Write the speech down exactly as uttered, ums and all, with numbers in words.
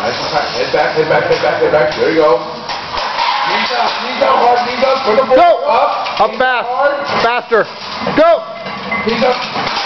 Nice and tight. Head back, head back, head back, head back. There you go. Knees up, knees up, hard, knees up. Put the ball Go! up. Up fast. Faster. Go! Knees up.